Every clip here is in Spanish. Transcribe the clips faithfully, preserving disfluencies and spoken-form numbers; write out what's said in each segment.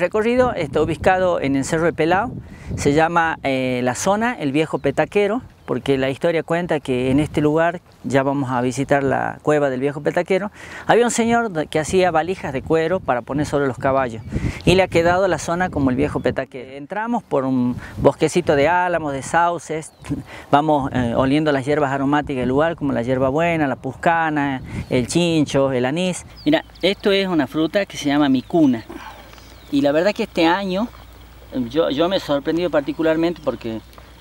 recorrido está ubicado en el Cerro del Pelao, se llama eh, la zona El Viejo Petaquero, porque la historia cuenta que en este lugar, ya vamos a visitar la cueva del Viejo Petaquero, había un señor que hacía valijas de cuero para poner sobre los caballos y le ha quedado la zona como el Viejo Petaquero. Entramos por un bosquecito de álamos, de sauces, vamos eh, oliendo las hierbas aromáticas del lugar como la hierbabuena, la puscana, el chincho, el anís. Mira, esto es una fruta que se llama micuna y la verdad que este año yo, yo me he sorprendido particularmente porque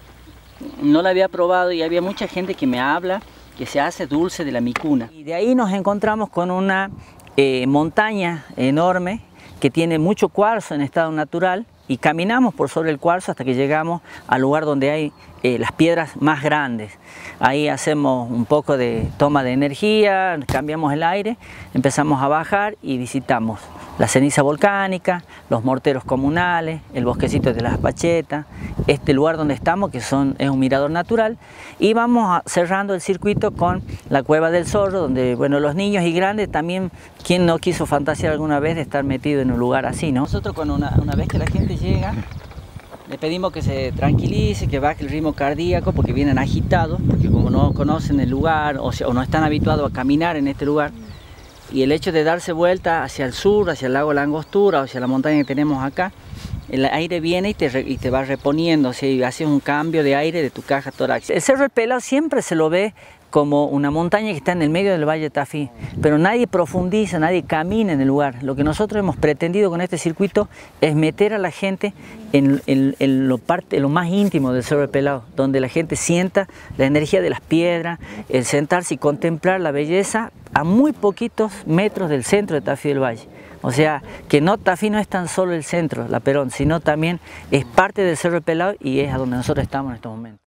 no la había probado y había mucha gente que me habla que se hace dulce de la micuna. Y de ahí nos encontramos con una eh, montaña enorme que tiene mucho cuarzo en estado natural y caminamos por sobre el cuarzo hasta que llegamos al lugar donde hay eh, las piedras más grandes. Ahí hacemos un poco de toma de energía, cambiamos el aire, empezamos a bajar y visitamos la ceniza volcánica, los morteros comunales, el bosquecito de las Pachetas, este lugar donde estamos que son, es un mirador natural, y vamos a, cerrando el circuito con la Cueva del Zorro, donde bueno, los niños y grandes también, ¿quién no quiso fantasear alguna vez de estar metido en un lugar así, ¿no? Nosotros cuando una, una vez que la gente llega, le pedimos que se tranquilice, que baje el ritmo cardíaco porque vienen agitados, porque como no conocen el lugar o, sea, o no están habituados a caminar en este lugar, y el hecho de darse vuelta hacia el sur, hacia el lago La Angostura o hacia la montaña que tenemos acá, el aire viene y te, re, y te va reponiendo, o sea, y haces un cambio de aire de tu caja torácica. El Cerro del Pelao siempre se lo ve como una montaña que está en el medio del Valle de Tafí, pero nadie profundiza, nadie camina en el lugar. Lo que nosotros hemos pretendido con este circuito es meter a la gente en, en, en, lo, parte, en lo más íntimo del Cerro del Pelao, donde la gente sienta la energía de las piedras, el sentarse y contemplar la belleza a muy poquitos metros del centro de Tafí del Valle. O sea, que no, Tafí no es tan solo el centro, la Perón, sino también es parte del Cerro del Pelao y es a donde nosotros estamos en estos momentos.